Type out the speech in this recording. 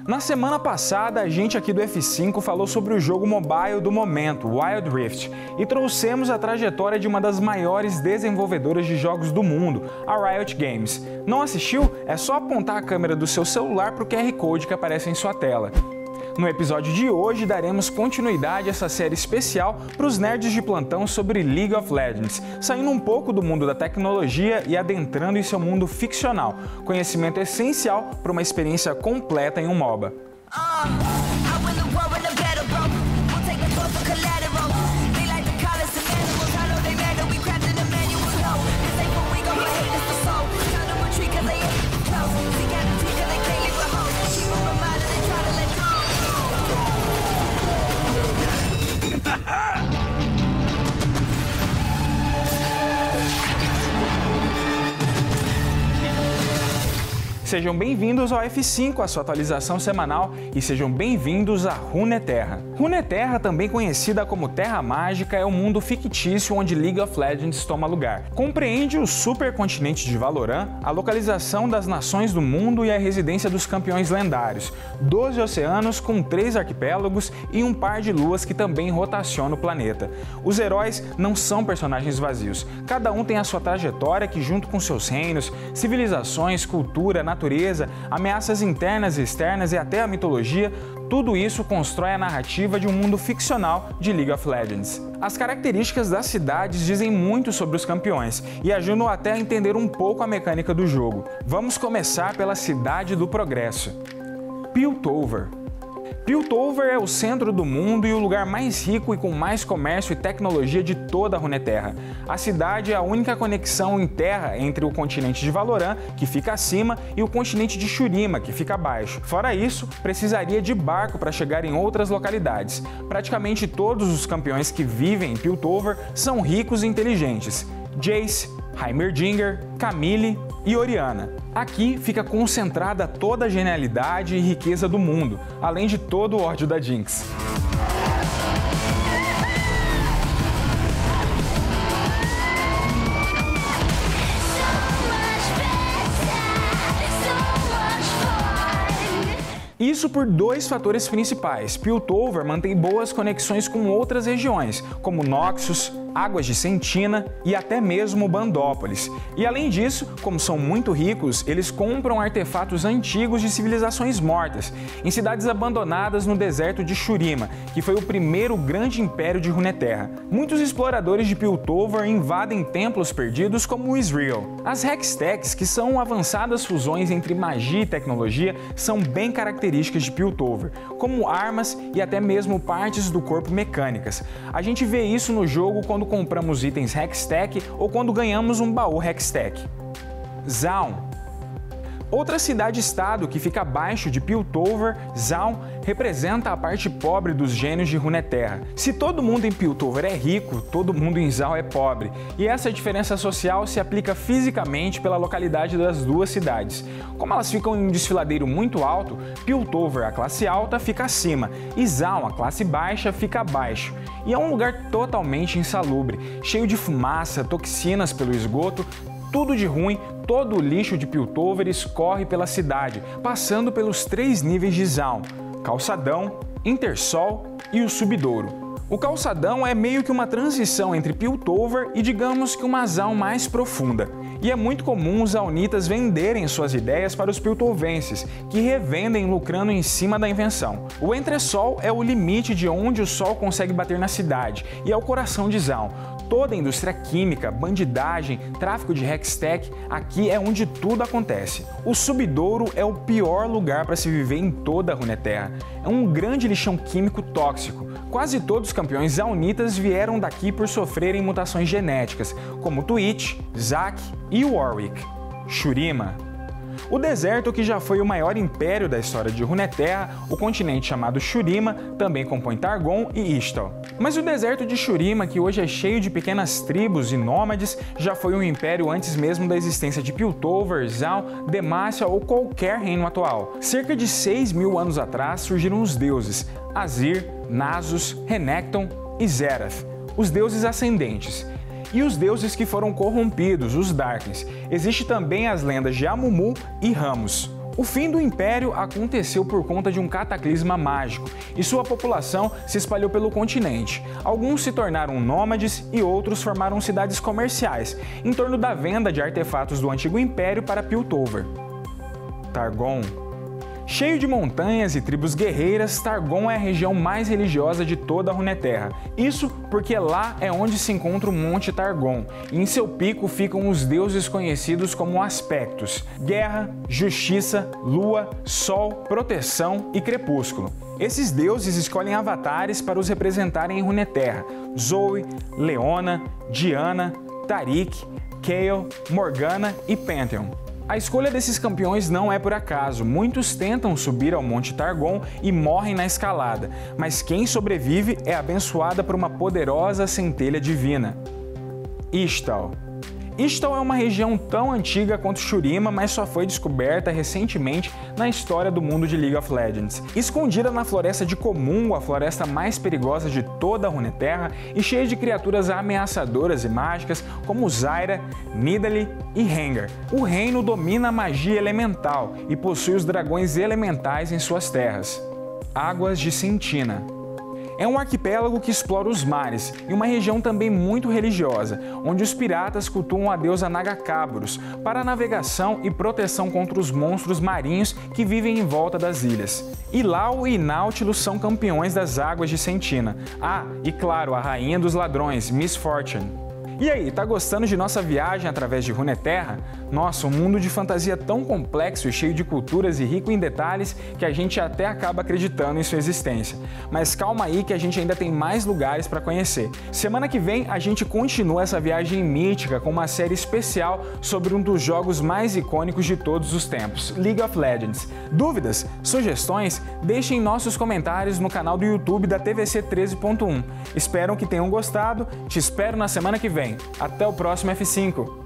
Na semana passada, a gente aqui do F5 falou sobre o jogo mobile do momento, Wild Rift, e trouxemos a trajetória de uma das maiores desenvolvedoras de jogos do mundo, a Riot Games. Não assistiu? É só apontar a câmera do seu celular para o QR Code que aparece em sua tela. No episódio de hoje, daremos continuidade a essa série especial para os nerds de plantão sobre League of Legends, saindo um pouco do mundo da tecnologia e adentrando em seu mundo ficcional, conhecimento essencial para uma experiência completa em um MOBA. Sejam bem-vindos ao F5, a sua atualização semanal, e sejam bem-vindos a Runeterra. Runeterra, também conhecida como Terra Mágica, é um mundo fictício onde League of Legends toma lugar. Compreende o supercontinente de Valoran, a localização das nações do mundo e a residência dos campeões lendários, 12 oceanos com 3 arquipélagos e um par de luas que também rotaciona o planeta. Os heróis não são personagens vazios, cada um tem a sua trajetória que, junto com seus reinos, civilizações, cultura, natureza, ameaças internas e externas e até a mitologia, tudo isso constrói a narrativa de um mundo ficcional de League of Legends. As características das cidades dizem muito sobre os campeões e ajudam até a entender um pouco a mecânica do jogo. Vamos começar pela Cidade do Progresso. Piltover. Piltover é o centro do mundo e o lugar mais rico e com mais comércio e tecnologia de toda a Runeterra. A cidade é a única conexão em terra entre o continente de Valoran, que fica acima, e o continente de Shurima, que fica abaixo. Fora isso, precisaria de barco para chegar em outras localidades. Praticamente todos os campeões que vivem em Piltover são ricos e inteligentes. Jace, Heimerdinger, Camille e Orianna. Aqui fica concentrada toda a genialidade e riqueza do mundo, além de todo o ódio da Jinx. Isso por dois fatores principais. Piltover mantém boas conexões com outras regiões, como Noxus, Águas de Sentina e até mesmo Bandópolis. E além disso, como são muito ricos, eles compram artefatos antigos de civilizações mortas, em cidades abandonadas no deserto de Shurima, que foi o primeiro grande império de Runeterra. Muitos exploradores de Piltover invadem templos perdidos como o Ezreal. As Hextechs, que são avançadas fusões entre magia e tecnologia, são bem características de Piltover, como armas e até mesmo partes do corpo mecânicas. A gente vê isso no jogo quando compramos itens Hextech ou quando ganhamos um baú Hextech. Zaun. Outra cidade-estado que fica abaixo de Piltover, Zaun, representa a parte pobre dos gênios de Runeterra. Se todo mundo em Piltover é rico, todo mundo em Zaun é pobre, e essa diferença social se aplica fisicamente pela localidade das duas cidades. Como elas ficam em um desfiladeiro muito alto, Piltover, a classe alta, fica acima, e Zaun, a classe baixa, fica abaixo. E é um lugar totalmente insalubre, cheio de fumaça, toxinas pelo esgoto, tudo de ruim, todo o lixo de Piltover escorre pela cidade, passando pelos 3 níveis de Zaun: Calçadão, Intersol e o Subidouro. O Calçadão é meio que uma transição entre Piltover e, digamos que, uma Zaun mais profunda. E é muito comum os zaunitas venderem suas ideias para os piltovenses, que revendem lucrando em cima da invenção. O Entresol é o limite de onde o sol consegue bater na cidade, e é o coração de Zaun. Toda a indústria química, bandidagem, tráfico de Hextech, aqui é onde tudo acontece. O Subidouro é o pior lugar para se viver em toda a Runeterra. É um grande lixão químico tóxico. Quase todos os campeões zaunitas vieram daqui por sofrerem mutações genéticas, como Twitch, Zac e Warwick. Shurima. O deserto, que já foi o maior império da história de Runeterra, o continente chamado Shurima, também compõe Targon e Ixtal. Mas o deserto de Shurima, que hoje é cheio de pequenas tribos e nômades, já foi um império antes mesmo da existência de Piltover, Zaun, Demacia ou qualquer reino atual. Cerca de 6.000 anos atrás surgiram os deuses Azir, Nasus, Renekton e Zerath, os deuses ascendentes. E os deuses que foram corrompidos, os Darkness. Existe também as lendas de Amumu e Rammus. O fim do Império aconteceu por conta de um cataclisma mágico e sua população se espalhou pelo continente. Alguns se tornaram nômades e outros formaram cidades comerciais em torno da venda de artefatos do antigo Império para Piltover. Targon. Cheio de montanhas e tribos guerreiras, Targon é a região mais religiosa de toda a Runeterra. Isso porque lá é onde se encontra o Monte Targon, e em seu pico ficam os deuses conhecidos como Aspectos: Guerra, Justiça, Lua, Sol, Proteção e Crepúsculo. Esses deuses escolhem avatares para os representarem em Runeterra: Zoe, Leona, Diana, Taric, Kayle, Morgana e Pantheon. A escolha desses campeões não é por acaso. Muitos tentam subir ao Monte Targon e morrem na escalada, mas quem sobrevive é abençoada por uma poderosa centelha divina. Ixtal. Ixtal é uma região tão antiga quanto Shurima, mas só foi descoberta recentemente na história do mundo de League of Legends. Escondida na Floresta de Comum, a floresta mais perigosa de toda a Runeterra e cheia de criaturas ameaçadoras e mágicas como Zyra, Nidalee e Rengar. O reino domina a magia elemental e possui os dragões elementais em suas terras. Águas de Sentina. É um arquipélago que explora os mares e uma região também muito religiosa, onde os piratas cultuam a deusa Nagakabros para a navegação e proteção contra os monstros marinhos que vivem em volta das ilhas. Ilau e Nautilus são campeões das Águas de Sentina. Ah, e claro, a rainha dos ladrões, Miss Fortune. E aí, tá gostando de nossa viagem através de Runeterra? Nossa, um mundo de fantasia tão complexo e cheio de culturas e rico em detalhes que a gente até acaba acreditando em sua existência. Mas calma aí que a gente ainda tem mais lugares para conhecer. Semana que vem a gente continua essa viagem mítica com uma série especial sobre um dos jogos mais icônicos de todos os tempos, League of Legends. Dúvidas? Sugestões? Deixem nossos comentários no canal do YouTube da TVC 13.1. Espero que tenham gostado, te espero na semana que vem. Até o próximo F5!